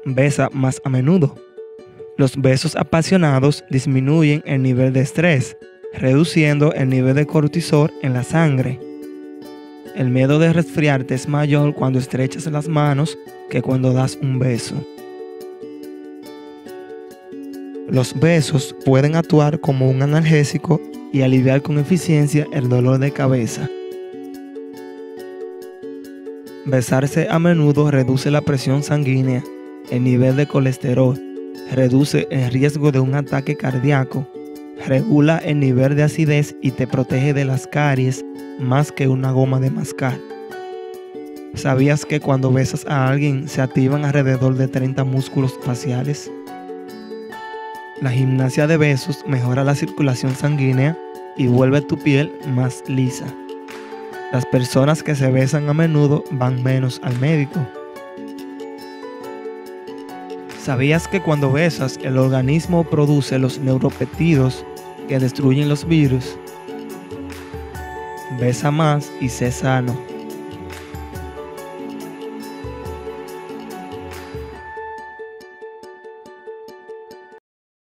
besa más a menudo. Los besos apasionados disminuyen el nivel de estrés, reduciendo el nivel de cortisol en la sangre. El miedo de resfriarte es mayor cuando estrechas las manos que cuando das un beso. Los besos pueden actuar como un analgésico y aliviar con eficiencia el dolor de cabeza. Besarse a menudo reduce la presión sanguínea, el nivel de colesterol, reduce el riesgo de un ataque cardíaco, regula el nivel de acidez y te protege de las caries más que una goma de mascar. ¿Sabías que cuando besas a alguien se activan alrededor de 30 músculos faciales? La gimnasia de besos mejora la circulación sanguínea y vuelve tu piel más lisa. Las personas que se besan a menudo van menos al médico. ¿Sabías que cuando besas el organismo produce los neuropéptidos que destruyen los virus? Besa más y sé sano.